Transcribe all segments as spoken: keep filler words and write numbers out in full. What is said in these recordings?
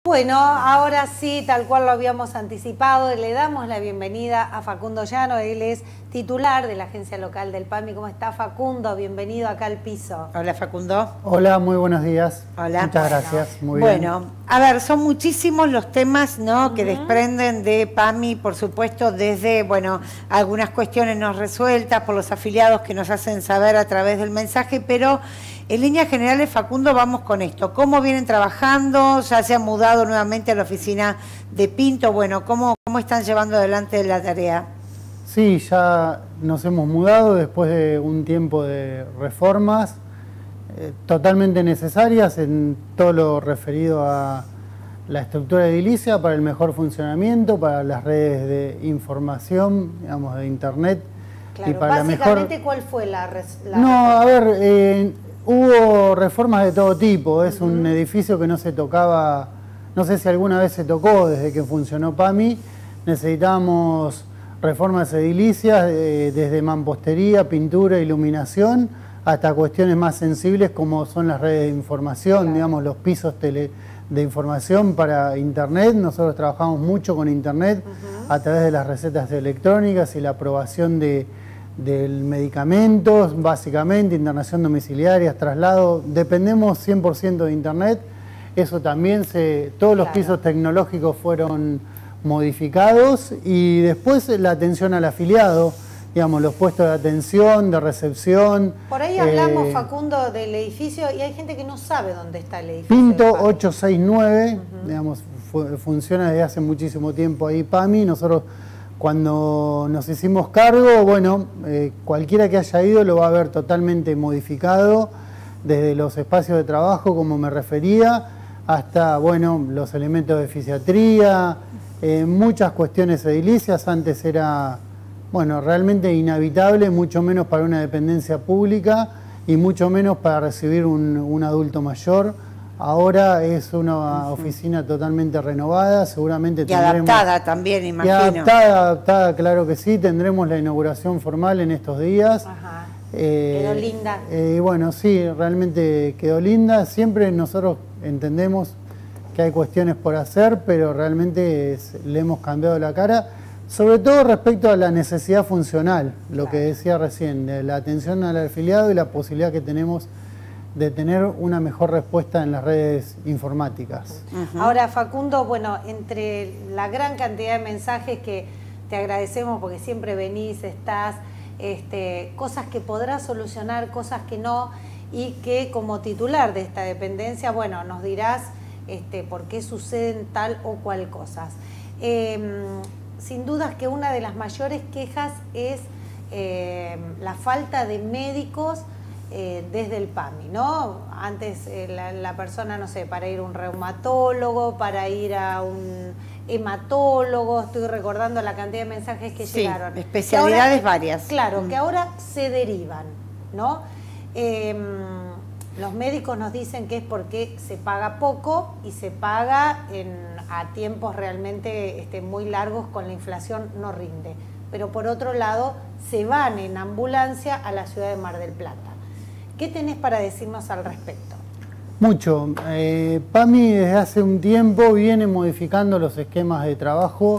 Bueno, ahora sí, tal cual lo habíamos anticipado, le damos la bienvenida a Facundo Llano. Él es titular de la agencia local del PAMI. ¿Cómo está, Facundo? Bienvenido acá al piso. Hola, Facundo. Hola, muy buenos días. Hola. Muchas Bueno, gracias, muy bueno, bien. a ver, son muchísimos los temas, ¿no?, Uh-huh. que desprenden de PAMI, por supuesto, desde, bueno, algunas cuestiones no resueltas por los afiliados que nos hacen saber a través del mensaje, pero en líneas generales, Facundo, vamos con esto. ¿Cómo vienen trabajando? ¿Ya se han mudado nuevamente a la oficina de Pinto? Bueno, ¿cómo, cómo están llevando adelante la tarea? Sí, ya nos hemos mudado después de un tiempo de reformas eh, totalmente necesarias en todo lo referido a la estructura edilicia para el mejor funcionamiento, para las redes de información, digamos, de Internet. Claro, y para básicamente, la mejor... ¿cuál fue la, res... la No, reforma? a ver, eh, hubo reformas de todo tipo. Es uh-huh. un edificio que no se tocaba, no sé si alguna vez se tocó desde que funcionó PAMI. Necesitábamos reformas edilicias eh, desde mampostería, pintura, iluminación, hasta cuestiones más sensibles como son las redes de información, claro. digamos, los pisos tele, de información para Internet. Nosotros trabajamos mucho con Internet uh-huh. a través de las recetas electrónicas y la aprobación de del medicamentos, básicamente, internación domiciliaria, traslado. Dependemos cien por ciento de Internet. Eso también, se, todos los claro. pisos tecnológicos fueron modificados, y después la atención al afiliado, digamos, los puestos de atención, de recepción. Por ahí hablamos, eh, Facundo, del edificio, y hay gente que no sabe dónde está el edificio. Pinto ochocientos sesenta y nueve, uh-huh. digamos, fu funciona desde hace muchísimo tiempo ahí PAMI. Nosotros, cuando nos hicimos cargo, bueno, eh, cualquiera que haya ido lo va a ver totalmente modificado, desde los espacios de trabajo, como me refería, hasta, bueno, los elementos de fisiatría, eh, muchas cuestiones edilicias. Antes era, bueno, realmente inhabitable, mucho menos para una dependencia pública y mucho menos para recibir un, un adulto mayor. Ahora es una oficina totalmente renovada, seguramente y tendremos... adaptada también, imagino. Y adaptada, adaptada, claro que sí. Tendremos la inauguración formal en estos días. Ajá. Eh, quedó linda. Y eh, bueno, sí, realmente quedó linda. Siempre nosotros entendemos que hay cuestiones por hacer, pero realmente es, le hemos cambiado la cara, sobre todo respecto a la necesidad funcional, lo claro. que decía recién, de la atención al afiliado y la posibilidad que tenemos de tener una mejor respuesta en las redes informáticas. Uh-huh. Ahora, Facundo, bueno, entre la gran cantidad de mensajes que te agradecemos porque siempre venís, estás, este, cosas que podrás solucionar, cosas que no, y que como titular de esta dependencia, bueno, nos dirás este, por qué suceden tal o cual cosas. Eh, sin dudas que una de las mayores quejas es eh, la falta de médicos Eh, desde el PAMI, ¿no? Antes eh, la, la persona, no sé, para ir a un reumatólogo, para ir a un hematólogo, estoy recordando la cantidad de mensajes que sí, llegaron. especialidades ahora, varias. Claro, mm. que ahora se derivan, ¿no? Eh, los médicos nos dicen que es porque se paga poco y se paga en, a tiempos realmente este, muy largos, con la inflación no rinde. Pero por otro lado, se van en ambulancia a la ciudad de Mar del Plata. ¿Qué tenés para decirnos al respecto? Mucho. Eh, PAMI desde hace un tiempo viene modificando los esquemas de trabajo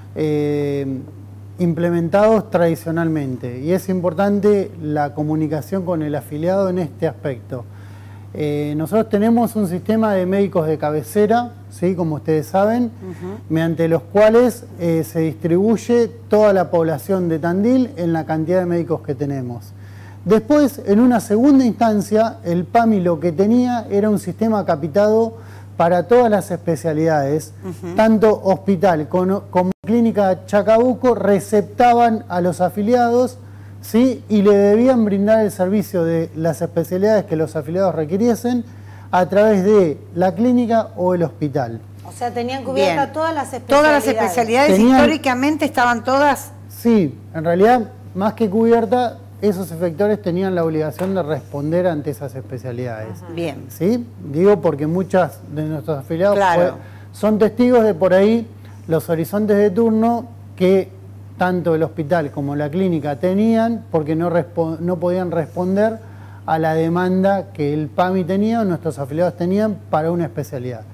eh, implementados tradicionalmente, y es importante la comunicación con el afiliado en este aspecto. Eh, nosotros tenemos un sistema de médicos de cabecera, ¿sí?, como ustedes saben, uh-huh. mediante los cuales eh, se distribuye toda la población de Tandil en la cantidad de médicos que tenemos. Después, en una segunda instancia, el PAMI lo que tenía era un sistema capitado para todas las especialidades, uh-huh. tanto hospital como, como clínica Chacabuco receptaban a los afiliados, ¿sí?, y le debían brindar el servicio de las especialidades que los afiliados requiriesen a través de la clínica o el hospital. O sea, tenían cubiertas todas las especialidades. Todas las especialidades tenían, históricamente estaban todas... Sí, en realidad, más que cubierta, esos efectores tenían la obligación de responder ante esas especialidades. Ajá. Bien. ¿Sí? Digo porque muchas de nuestros afiliados claro. fue, son testigos de por ahí los horizontes de turno que tanto el hospital como la clínica tenían, porque no, no podían responder a la demanda que el PAMI tenía o nuestros afiliados tenían para una especialidad.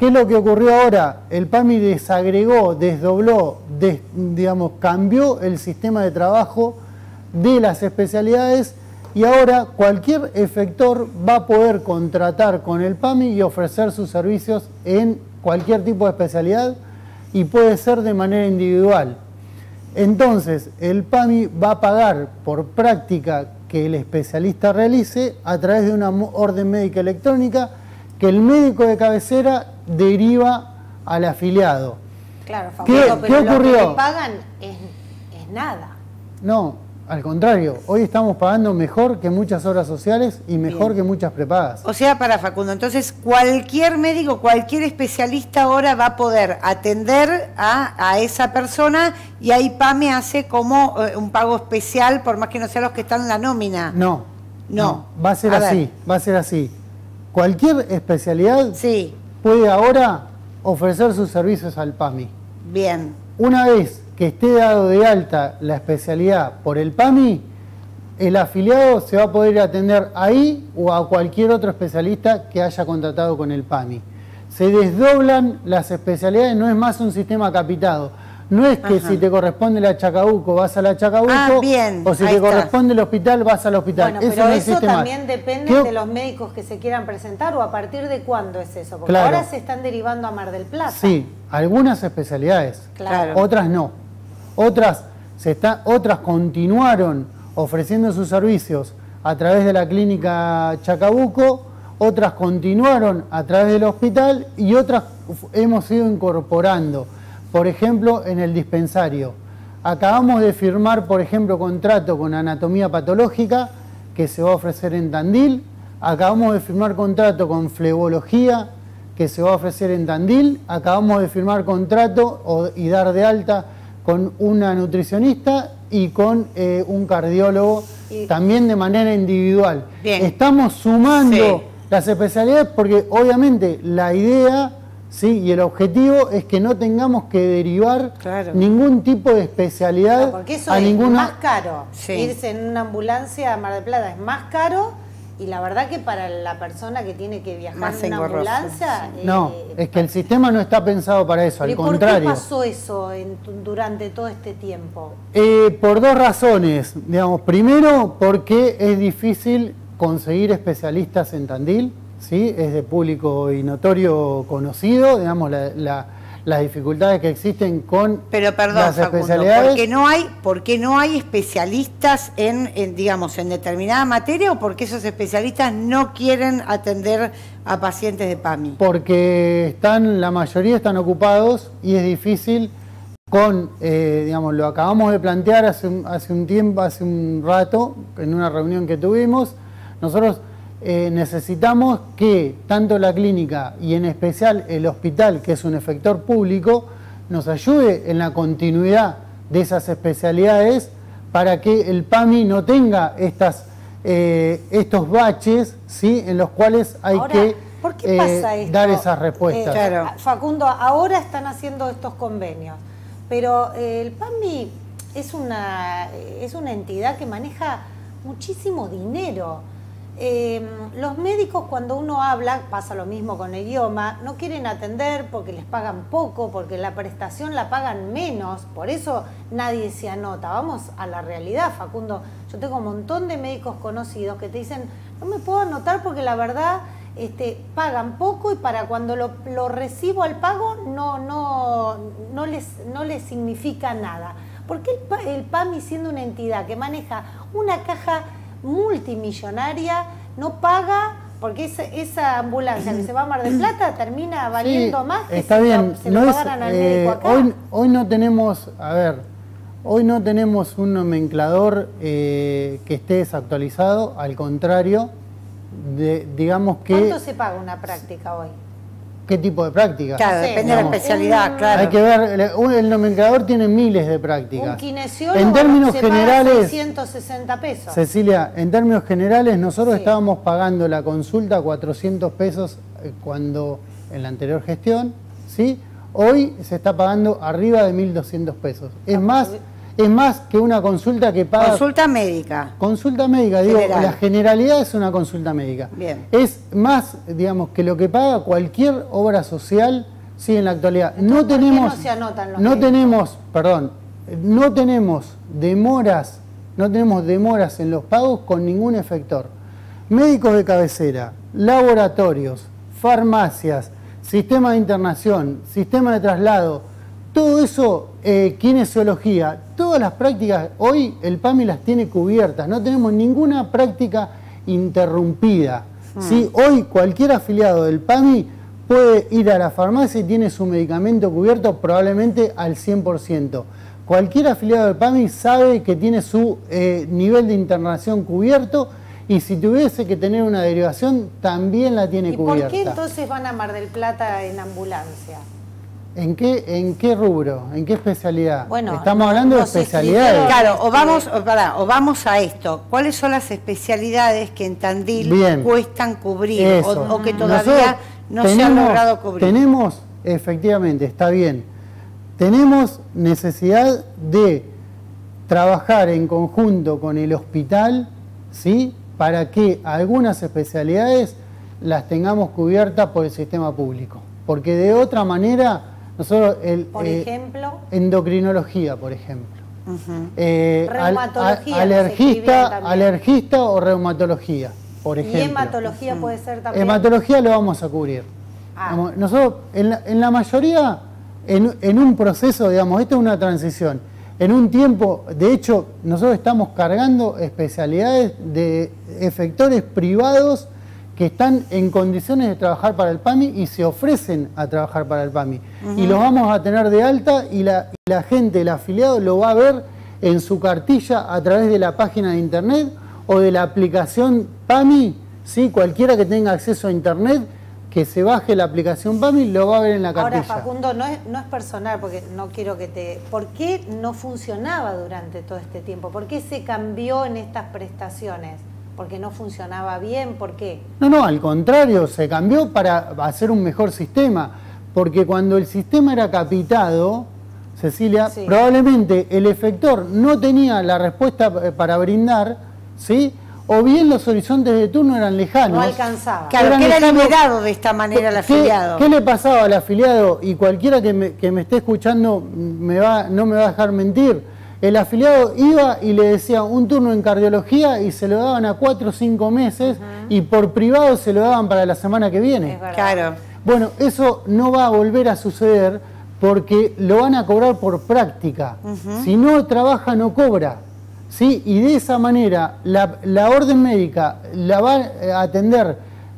¿Qué es lo que ocurrió ahora? El PAMI desagregó, desdobló, des, digamos, cambió el sistema de trabajo de las especialidades y ahora cualquier efector va a poder contratar con el PAMI y ofrecer sus servicios en cualquier tipo de especialidad y puede ser de manera individual. Entonces, el PAMI va a pagar por práctica que el especialista realice a través de una orden médica electrónica que el médico de cabecera deriva al afiliado. Claro, Facundo, ¿Qué, pero ¿qué ocurrió? Lo que le pagan es, es nada. No, al contrario, hoy estamos pagando mejor que muchas obras sociales y mejor Bien. que muchas prepagas. O sea, para Facundo, entonces cualquier médico, cualquier especialista ahora va a poder atender a, a esa persona y ahí PAMI hace como eh, un pago especial, por más que no sean los que están en la nómina. No, No. no, va a ser A así, ver. va a ser así. Cualquier especialidad Sí, puede ahora ofrecer sus servicios al PAMI. bien. Una vez que esté dado de alta la especialidad por el PAMI, el afiliado se va a poder atender ahí o a cualquier otro especialista que haya contratado con el PAMI. Se desdoblan las especialidades, no es más un sistema capitado. No es que Ajá. si te corresponde la Chacabuco vas a la Chacabuco, Ah, bien, o si ahí te está. corresponde el hospital vas al hospital. Bueno, Eso pero no eso existe más. también depende ¿Qué- de los médicos que se quieran presentar o a partir de cuándo es eso. Porque Claro. ahora se están derivando a Mar del Plata. Sí, algunas especialidades, Claro. otras no. Otras, se está, otras continuaron ofreciendo sus servicios a través de la clínica Chacabuco, otras continuaron a través del hospital y otras hemos ido incorporando. Por ejemplo, en el dispensario. Acabamos de firmar, por ejemplo, contrato con anatomía patológica que se va a ofrecer en Tandil. Acabamos de firmar contrato con flebología que se va a ofrecer en Tandil. Acabamos de firmar contrato o, y dar de alta con una nutricionista y con eh, un cardiólogo, Y- también de manera individual. Bien. Estamos sumando Sí. las especialidades porque obviamente la idea, sí, y el objetivo es que no tengamos que derivar Claro. ningún tipo de especialidad No, porque eso a es ninguna. más caro. Sí. Irse en una ambulancia a Mar del Plata es más caro y la verdad que para la persona que tiene que viajar Más en una engorroso, ambulancia... No, eh, es que el sistema no está pensado para eso, ¿y al por qué contrario. pasó eso en tu- durante todo este tiempo? Eh, por dos razones. Digamos, primero, porque es difícil conseguir especialistas en Tandil, ¿sí? Es de público y notorio conocido, digamos, la- la- las dificultades que existen con Pero perdón, las Facundo, especialidades. ¿por qué no hay, por qué no hay especialistas en, en, digamos, en determinada materia o porque esos especialistas no quieren atender a pacientes de PAMI? Porque están, la mayoría están ocupados y es difícil con, eh, digamos, lo acabamos de plantear hace un, hace un tiempo, hace un rato, en una reunión que tuvimos. Nosotros eh, necesitamos que tanto la clínica y en especial el hospital, que es un efector público, nos ayude en la continuidad de esas especialidades para que el PAMI no tenga estas, eh, estos baches, ¿sí? En los cuales hay Ahora, que ¿por qué eh, pasa esto? dar esas respuestas. Eh, Claro. Facundo, ahora están haciendo estos convenios, pero eh, el PAMI es una, es una entidad que maneja muchísimo dinero. Eh, los médicos, cuando uno habla, pasa lo mismo con el idioma, no quieren atender porque les pagan poco, porque la prestación la pagan menos, por eso nadie se anota. Vamos a la realidad, Facundo. Yo tengo un montón de médicos conocidos que te dicen, no me puedo anotar porque la verdad este, pagan poco y para cuando lo, lo recibo al pago no, no, no, les, no les significa nada. ¿Por qué el, Pa- el PAMI, siendo una entidad que maneja una caja multimillonaria, no paga? Porque esa, esa ambulancia que se va a Mar del Plata termina valiendo Sí, más que está si bien. lo, se No lo es, pagaran al eh, médico acá. hoy, hoy no tenemos, a ver, hoy no tenemos un nomenclador eh, que esté desactualizado, al contrario, de, digamos que... ¿Cuánto se paga una práctica hoy? ¿Qué tipo de práctica? Claro, Sí, depende de la digamos, especialidad, un- claro. Hay que ver, el, el nomenclador tiene miles de Un prácticas. kinesiólogo En términos se paga generales, seiscientos sesenta pesos. Cecilia, en términos generales, nosotros Sí. estábamos pagando la consulta a cuatrocientos pesos eh, cuando en la anterior gestión, ¿sí? Hoy se está pagando arriba de mil doscientos pesos. Es Ah, más, porque- es más que una consulta que paga... Consulta médica. Consulta médica, digo, General. la generalidad es una consulta médica. Bien. Es más, digamos, que lo que paga cualquier obra social, sí, en la actualidad. Entonces, no ¿por qué tenemos, no se anotan los no médicos? tenemos, perdón, no tenemos demoras, no tenemos demoras en los pagos con ningún efector. Médicos de cabecera, laboratorios, farmacias, sistema de internación, sistema de traslado, todo eso, eh, kinesiología, todas las prácticas, hoy el PAMI las tiene cubiertas, no tenemos ninguna práctica interrumpida. Hmm. ¿Sí? Hoy cualquier afiliado del PAMI puede ir a la farmacia y tiene su medicamento cubierto probablemente al cien por ciento. Cualquier afiliado del PAMI sabe que tiene su eh, nivel de internación cubierto y si tuviese que tener una derivación también la tiene ¿Y cubierta. por qué entonces van a Mar del Plata en ambulancia? ¿En qué, ¿En qué rubro? ¿En qué especialidad? Bueno, estamos hablando de nos especialidades. Claro, o vamos, o, pará, o vamos a esto. ¿Cuáles son las especialidades que en Tandil Bien. cuestan cubrir o, Eso. o que Nosotros todavía no se han logrado cubrir? Tenemos, efectivamente, está bien, tenemos necesidad de trabajar en conjunto con el hospital, ¿sí? Para que algunas especialidades las tengamos cubiertas por el sistema público. Porque de otra manera, nosotros... El, por eh, ejemplo... Endocrinología, por ejemplo. Uh-huh. eh, Reumatología. Al, alergista, alergista o reumatología, por ejemplo. ¿Y hematología puede ser también? Hematología lo vamos a cubrir. Ah. Nosotros, en la, en la mayoría, en, en un proceso, digamos, esto es una transición. En un tiempo, de hecho, nosotros estamos cargando especialidades de efectores privados que están en condiciones de trabajar para el PAMI y se ofrecen a trabajar para el PAMI. Uh-huh. Y los vamos a tener de alta y la, y la gente, el afiliado, lo va a ver en su cartilla a través de la página de internet o de la aplicación PAMI, ¿sí? Cualquiera que tenga acceso a internet, que se baje la aplicación PAMI, lo va a ver en la cartilla. Ahora, Facundo, no es, no es personal, porque no quiero que te... ¿Por qué no funcionaba durante todo este tiempo? ¿Por qué se cambió en estas prestaciones? ¿Porque no funcionaba bien? ¿Por qué? No, no, al contrario, se cambió para hacer un mejor sistema. Porque cuando el sistema era capitado, Cecilia, sí, probablemente el efector no tenía la respuesta para brindar, ¿sí? O bien los horizontes de turno eran lejanos. No alcanzaba. Claro, que era liberado de esta manera el afiliado. ¿Qué, ¿Qué le pasaba al afiliado? Y cualquiera que me, que me esté escuchando me va, no me va a dejar mentir. El afiliado iba y le decía un turno en cardiología y se lo daban a cuatro o cinco meses uh-huh. y por privado se lo daban para la semana que viene. Claro. Bueno, eso no va a volver a suceder porque lo van a cobrar por práctica. Uh-huh. Si no trabaja, no cobra. ¿Sí? Y de esa manera la, la orden médica la va a atender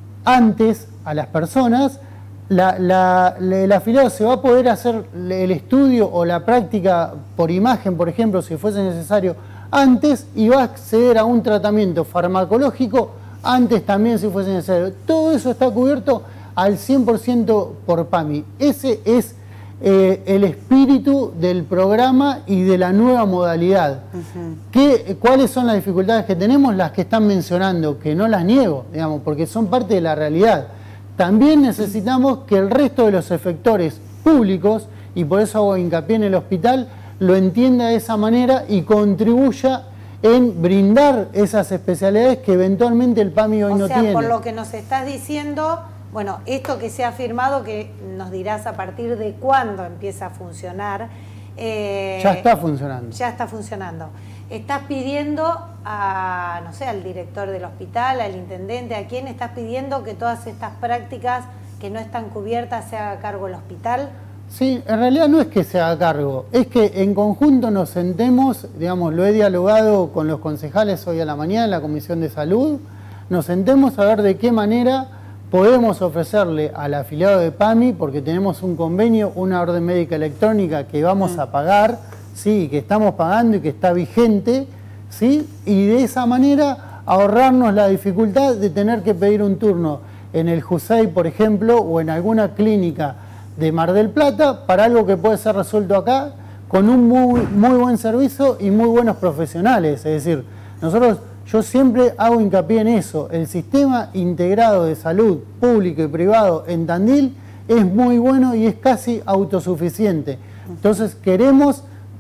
antes a las personas, la, la, la, el afiliado se va a poder hacer el estudio o la práctica por imagen, por ejemplo, si fuese necesario, antes, y va a acceder a un tratamiento farmacológico antes también si fuese necesario. Todo eso está cubierto al cien por ciento por PAMI. Ese es Eh, el espíritu del programa y de la nueva modalidad. Uh-huh. ¿Qué, ¿Cuáles son las dificultades que tenemos? Las que están mencionando, que no las niego, digamos, porque son parte de la realidad. También necesitamos que el resto de los efectores públicos, y por eso hago hincapié en el hospital, lo entienda de esa manera y contribuya en brindar esas especialidades que eventualmente el PAMI hoy o no sea, tiene. Por lo que nos estás diciendo... Bueno, esto que se ha firmado, que nos dirás a partir de cuándo empieza a funcionar. Eh, ya está funcionando. Ya está funcionando. Estás pidiendo a, no sé, al director del hospital, al intendente, ¿a quién estás pidiendo que todas estas prácticas que no están cubiertas se haga cargo el hospital? Sí, en realidad no es que se haga cargo, es que en conjunto nos sentemos, digamos, lo he dialogado con los concejales hoy a la mañana en la Comisión de Salud, nos sentemos a ver de qué manera podemos ofrecerle al afiliado de PAMI, porque tenemos un convenio, una orden médica electrónica que vamos a pagar, sí, que estamos pagando y que está vigente, ¿sí? Y de esa manera ahorrarnos la dificultad de tener que pedir un turno en el JUSEI, por ejemplo, o en alguna clínica de Mar del Plata, para algo que puede ser resuelto acá, con un muy, muy buen servicio y muy buenos profesionales. Es decir, nosotros... Yo siempre hago hincapié en eso, el sistema integrado de salud público y privado en Tandil es muy bueno y es casi autosuficiente. Entonces queremos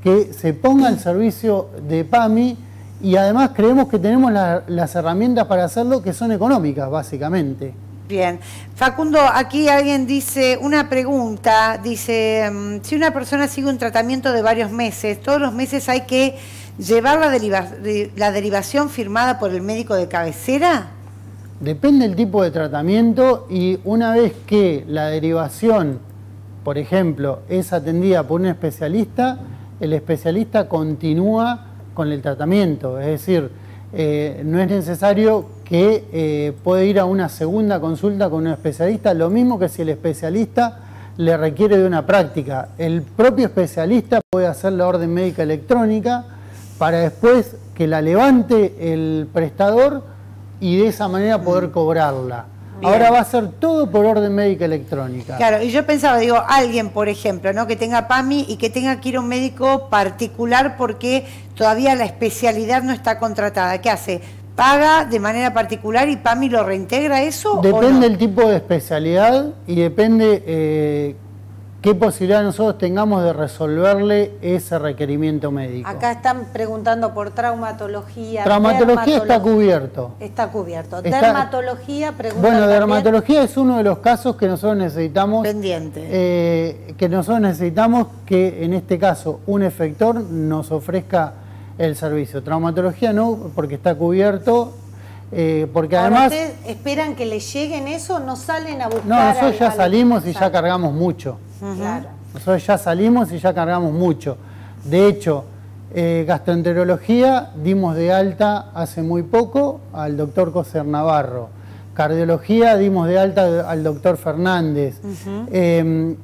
que se ponga al servicio de PAMI y además creemos que tenemos la, las herramientas para hacerlo, que son económicas, básicamente. Bien. Facundo, aquí alguien dice, una pregunta, dice, um, si una persona sigue un tratamiento de varios meses, ¿todos los meses hay que llevar la, deriva la derivación firmada por el médico de cabecera? Depende del tipo de tratamiento y una vez que la derivación, por ejemplo, es atendida por un especialista, el especialista continúa con el tratamiento, es decir, eh, no es necesario que eh, puede ir a una segunda consulta con un especialista, lo mismo que si el especialista le requiere de una práctica. El propio especialista puede hacer la orden médica electrónica para después que la levante el prestador y de esa manera poder cobrarla. Bien. Ahora va a ser todo por orden médica electrónica. Claro, y yo pensaba, digo, alguien, por ejemplo, ¿no? que tenga PAMI y que tenga que ir a un médico particular porque todavía la especialidad no está contratada. ¿Qué hace? ¿Paga de manera particular y PAMI lo reintegra eso? Depende ¿o no? del tipo de especialidad y depende eh, qué posibilidad nosotros tengamos de resolverle ese requerimiento médico. Acá están preguntando por traumatología. Traumatología está cubierto. Está cubierto. Está, dermatología, pregunta. Bueno, dermatología es uno de los casos que nosotros necesitamos. Pendiente. Eh, que nosotros necesitamos que en este caso un efector nos ofrezca el servicio. Traumatología no, porque está cubierto. Eh, porque Ahora, además. ¿ustedes esperan que les lleguen eso? ¿No salen a buscar? No, nosotros ya al, salimos y al... ya cargamos mucho. Uh-huh. Claro. Nosotros ya salimos y ya cargamos mucho. De hecho, eh, gastroenterología dimos de alta hace muy poco al doctor Coser Navarro. Cardiología dimos de alta al doctor Fernández. Uh-huh. eh,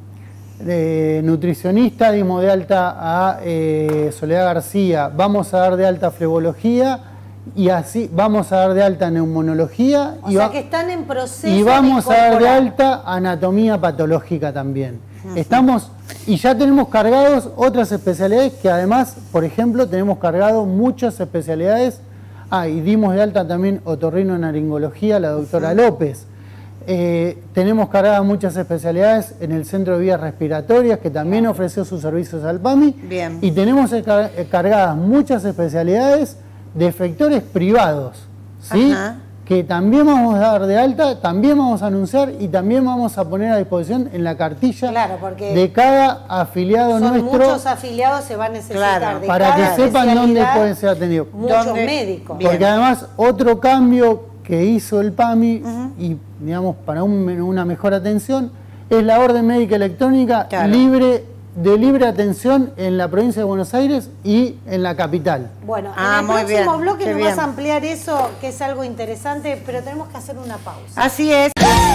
eh, nutricionista dimos de alta a eh, Soledad García. Vamos a dar de alta flebología y así vamos a dar de alta neumonología. O y sea va, que están en proceso y vamos de a dar de alta anatomía patológica también. Uh-huh. Estamos, y ya tenemos cargados otras especialidades que además, por ejemplo, tenemos cargado muchas especialidades. Ah, y dimos de alta también otorrinolaringología, la doctora uh-huh. López. Eh, tenemos cargadas muchas especialidades en el Centro de Vías Respiratorias, que también claro. ofreció sus servicios al PAMI. Bien. Y tenemos cargadas muchas especialidades de efectores privados, ¿sí? Ajá. Que también vamos a dar de alta, también vamos a anunciar y también vamos a poner a disposición en la cartilla claro, porque de cada afiliado son nuestro. Muchos afiliados se van a necesitar claro, de para cada que sepan dónde pueden ser atendidos. Muchos ¿Dónde? médicos. Porque Bien. además otro cambio que hizo el PAMI uh-huh. y digamos para un, una mejor atención es la orden médica electrónica claro. libre de libre atención en la provincia de Buenos Aires y en la capital. Bueno, ah, en el muy próximo bien. bloque Qué nos bien. vas a ampliar eso, que es algo interesante, pero tenemos que hacer una pausa. Así es.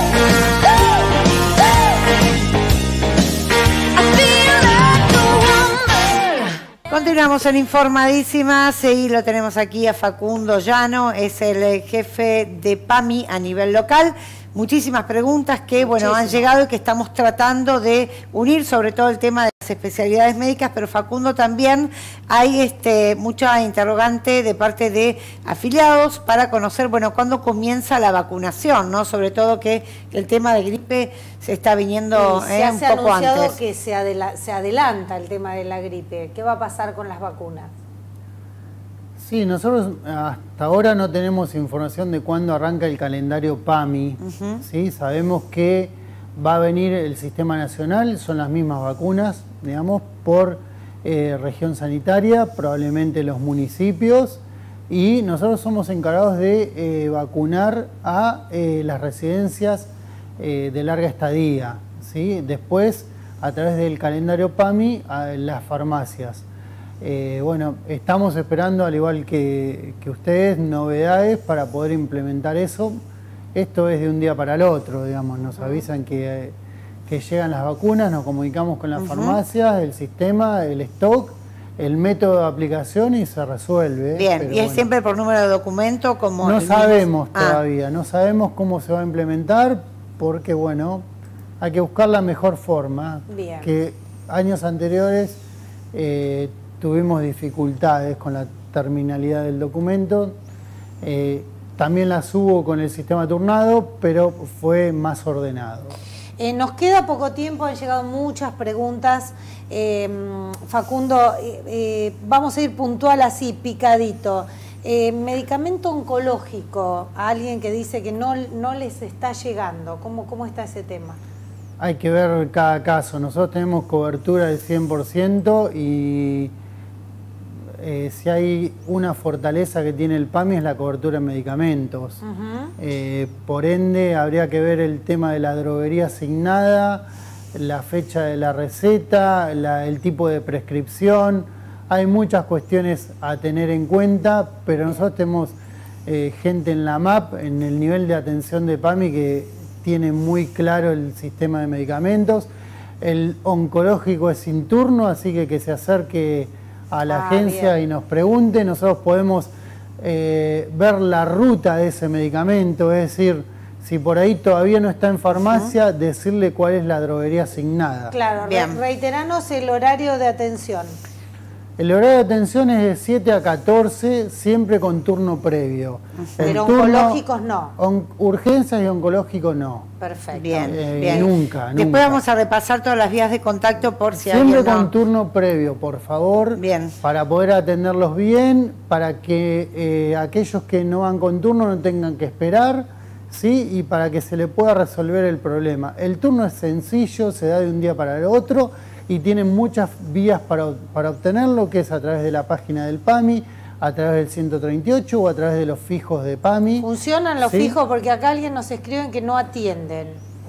Continuamos en Informadísimas y lo tenemos aquí a Facundo Llano, es el jefe de PAMI a nivel local. Muchísimas preguntas que bueno Muchísimas. han llegado y que estamos tratando de unir, sobre todo el tema de las especialidades médicas, pero Facundo también hay este, mucha interrogante de parte de afiliados para conocer, bueno, cuándo comienza la vacunación, ¿no? Sobre todo que el tema de gripe se está viniendo sí, eh, un se ha poco anunciado antes. que se, adela se adelanta el tema de la gripe. ¿Qué va a pasar con las vacunas? Sí, nosotros hasta ahora no tenemos información de cuándo arranca el calendario PAMI. Uh-huh. ¿Sí? Sabemos que va a venir el sistema nacional, son las mismas vacunas, digamos, por eh, región sanitaria, probablemente los municipios, y nosotros somos encargados de eh, vacunar a eh, las residencias eh, de larga estadía, ¿sí? Después, a través del calendario PAMI, a las farmacias. Eh, bueno, estamos esperando, al igual que, que ustedes, novedades para poder implementar eso. Esto es de un día para el otro, digamos, nos avisan que, que llegan las vacunas, nos comunicamos con las uh-huh. farmacias, el sistema, el stock, el método de aplicación y se resuelve. Bien, pero ¿y es bueno, siempre por número de documento? Como no sabemos ah. todavía, no sabemos cómo se va a implementar porque, bueno, hay que buscar la mejor forma. Bien. Que años anteriores eh, tuvimos dificultades con la terminalidad del documento, eh, también las hubo con el sistema turnado, pero fue más ordenado. Eh, nos queda poco tiempo, han llegado muchas preguntas. Eh, Facundo, eh, eh, vamos a ir puntual así, picadito. Eh, medicamento oncológico, a alguien que dice que no, no les está llegando, ¿cómo, cómo está ese tema? Hay que ver cada caso. Nosotros tenemos cobertura del cien por ciento y eh, si hay una fortaleza que tiene el PAMI es la cobertura en medicamentos. Uh-huh. eh, por ende, habría que ver el tema de la droguería asignada, la fecha de la receta, la, el tipo de prescripción. Hay muchas cuestiones a tener en cuenta, pero nosotros tenemos eh, gente en la M A P, en el nivel de atención de PAMI, que tiene muy claro el sistema de medicamentos. El oncológico es sin turno, así que que se acerque a la ah, agencia bien. y nos pregunte. Nosotros podemos eh, ver la ruta de ese medicamento, es decir, si por ahí todavía no está en farmacia, ¿sí? decirle cuál es la droguería asignada. Claro, bien. Reiteranos el horario de atención. El horario de atención es de siete a catorce, siempre con turno previo. Pero turno, oncológicos no. On, urgencias y oncológicos no. Perfecto. Bien, eh, bien. Nunca, Después nunca. vamos a repasar todas las vías de contacto por si Siempre alguien con no. turno previo, por favor. Bien. Para poder atenderlos bien, para que eh, aquellos que no van con turno no tengan que esperar, ¿sí? Y para que se le pueda resolver el problema. El turno es sencillo, se da de un día para el otro, y tienen muchas vías para, para obtenerlo, que es a través de la página del PAMI, a través del ciento treinta y ocho o a través de los fijos de PAMI. ¿Funcionan los ¿sí? fijos? Porque acá alguien nos escribe que no atienden.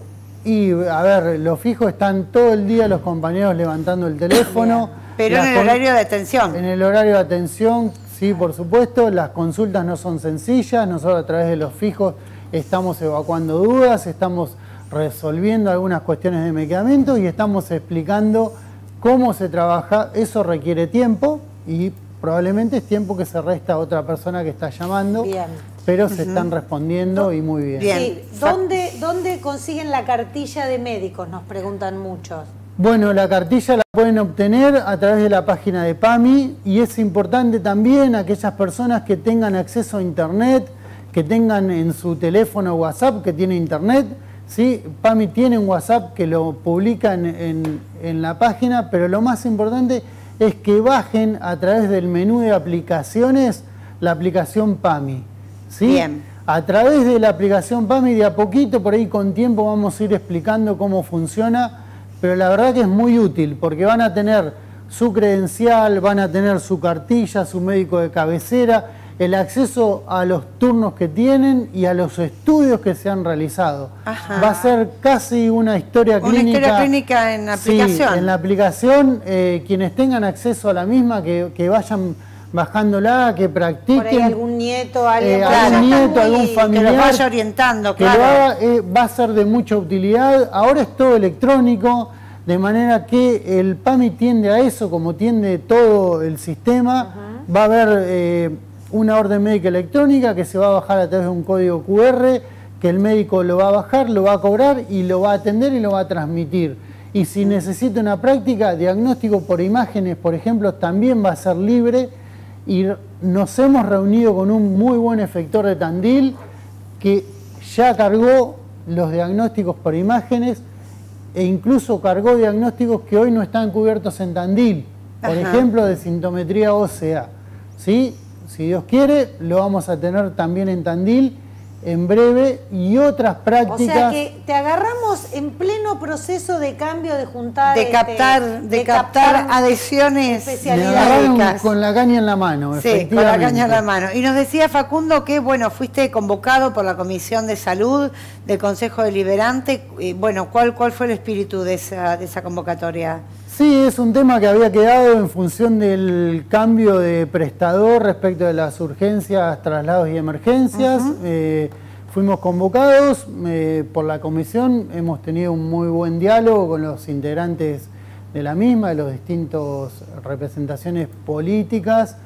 Y, a ver, los fijos están todo el día los compañeros levantando el teléfono. Pero en el horario de atención. En el horario de atención, sí, por supuesto. Las consultas no son sencillas. Nosotros a través de los fijos estamos evacuando dudas, estamos resolviendo algunas cuestiones de medicamentos y estamos explicando cómo se trabaja. Eso requiere tiempo y probablemente es tiempo que se resta a otra persona que está llamando, bien. pero se uh-huh. están respondiendo y muy bien. bien. Sí. ¿Dónde, ¿Dónde consiguen la cartilla de médicos? Nos preguntan muchos. Bueno, la cartilla la pueden obtener a través de la página de PAMI y es importante también aquellas personas que tengan acceso a internet, que tengan en su teléfono WhatsApp que tiene internet. Sí, PAMI tiene un WhatsApp que lo publica en, en, en la página, pero lo más importante es que bajen a través del menú de aplicaciones la aplicación PAMI. ¿Sí? Bien. A través de la aplicación PAMI, de a poquito, por ahí con tiempo vamos a ir explicando cómo funciona, pero la verdad que es muy útil porque van a tener su credencial, van a tener su cartilla, su médico de cabecera, el acceso a los turnos que tienen y a los estudios que se han realizado. Ajá. Va a ser casi una historia una clínica. Una historia clínica en la aplicación. Sí, en la aplicación, eh, quienes tengan acceso a la misma, que, que vayan bajándola, que practiquen. Por ahí algún nieto, alguien, eh, algún, nieto muy, algún familiar. Que lo vaya orientando, que claro. lo haga, eh, va a ser de mucha utilidad. Ahora es todo electrónico, de manera que el PAMI tiende a eso, como tiende todo el sistema. Uh-huh. Va a haber Eh, una orden médica electrónica que se va a bajar a través de un código cu erre, que el médico lo va a bajar, lo va a cobrar y lo va a atender y lo va a transmitir. Y si necesita una práctica, diagnóstico por imágenes, por ejemplo, también va a ser libre. Y nos hemos reunido con un muy buen efector de Tandil que ya cargó los diagnósticos por imágenes e incluso cargó diagnósticos que hoy no están cubiertos en Tandil. Por Ajá. ejemplo, de sintometría ósea. ¿Sí? Si Dios quiere, lo vamos a tener también en Tandil en breve y otras prácticas. O sea que te agarramos en pleno proceso de cambio, de juntar... De captar, este, de, de captar, captar adhesiones especialidades. Con la caña en la mano, sí, efectivamente. con la caña en la mano. Y nos decía Facundo que, bueno, fuiste convocado por la Comisión de Salud del Consejo Deliberante. Y, bueno, ¿cuál, ¿cuál fue el espíritu de esa, de esa convocatoria? Sí, es un tema que había quedado en función del cambio de prestador respecto de las urgencias, traslados y emergencias. Uh-huh. eh, fuimos convocados eh, por la comisión, hemos tenido un muy buen diálogo con los integrantes de la misma, de las distintas representaciones políticas,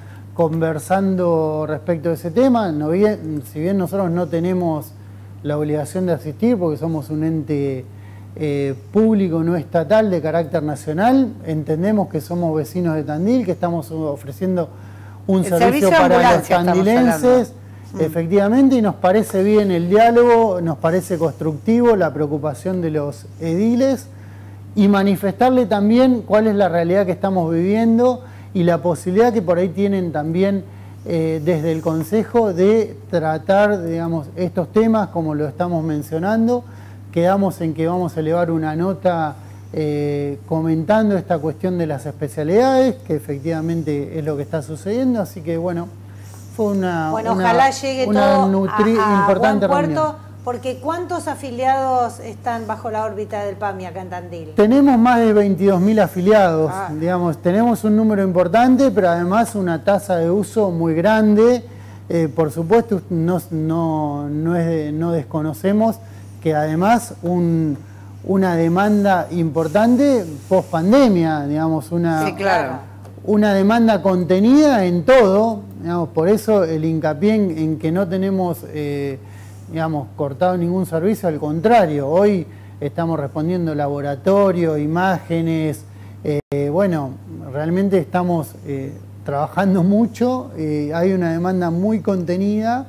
conversando respecto de ese tema. No bien, si bien nosotros no tenemos la obligación de asistir porque somos un ente Eh, público no estatal de carácter nacional, entendemos que somos vecinos de Tandil, que estamos ofreciendo un servicio, servicio para los tandilenses Mm. Efectivamente, y nos parece bien el diálogo, nos parece constructivo la preocupación de los ediles y manifestarle también cuál es la realidad que estamos viviendo y la posibilidad que por ahí tienen también eh, desde el Consejo de tratar, digamos, estos temas como lo estamos mencionando. Quedamos en que vamos a elevar una nota eh, comentando esta cuestión de las especialidades, que efectivamente es lo que está sucediendo, así que bueno, fue una, bueno, una, ojalá llegue una todo nutri a, a importante buen puerto, reunión. Porque ¿cuántos afiliados están bajo la órbita del P A M I acá en Tandil? Tenemos más de veintidós mil afiliados, ah. digamos, tenemos un número importante, pero además una tasa de uso muy grande. Eh, por supuesto, no, no, no, es de, no desconocemos que además un, una demanda importante post pandemia, digamos, una, sí, claro. una demanda contenida en todo, digamos, por eso el hincapié en, en que no tenemos, eh, digamos, cortado ningún servicio, al contrario, hoy estamos respondiendo laboratorio, imágenes, eh, bueno, realmente estamos eh, trabajando mucho, eh, hay una demanda muy contenida,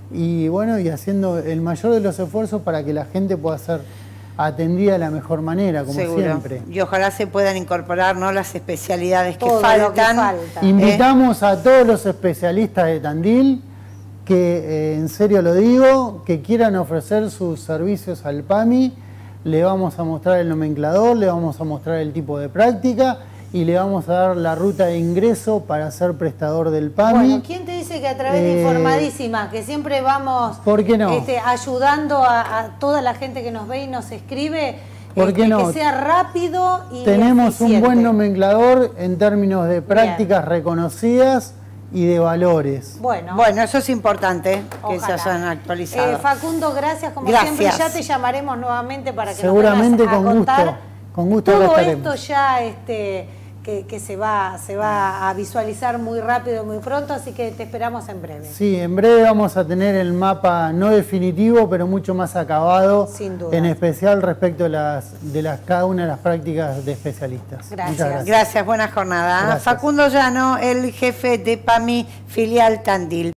y bueno, y haciendo el mayor de los esfuerzos para que la gente pueda ser atendida de la mejor manera, como Seguro. siempre. Y ojalá se puedan incorporar, ¿no?, las especialidades que Todo faltan. lo que falta. Invitamos eh. a todos los especialistas de Tandil que, eh, en serio lo digo, que quieran ofrecer sus servicios al P A M I. Le vamos a mostrar el nomenclador, le vamos a mostrar el tipo de práctica y le vamos a dar la ruta de ingreso para ser prestador del P A M I. Bueno, ¿quién te dice que a través de eh, Informadísima, que siempre vamos ¿por qué no? este, ayudando a, a toda la gente que nos ve y nos escribe, ¿por qué este, no? que sea rápido y tenemos eficiente? Un buen nomenclador en términos de prácticas Bien. reconocidas y de valores. Bueno, bueno, eso es importante, que ojalá. se hayan actualizado. Eh, Facundo, gracias como Gracias. siempre. Ya te llamaremos nuevamente para que Seguramente nos vengas a con contar gusto, con gusto todo acá esto estaremos. ya este, que, que se, va, se va a visualizar muy rápido, muy pronto, así que te esperamos en breve. Sí, en breve vamos a tener el mapa no definitivo, pero mucho más acabado, Sin duda. en especial respecto de, las, de las, cada una de las prácticas de especialistas. Gracias. Muchas gracias. Gracias, buena jornada. Gracias. Facundo Llano, el jefe de P A M I, filial Tandil.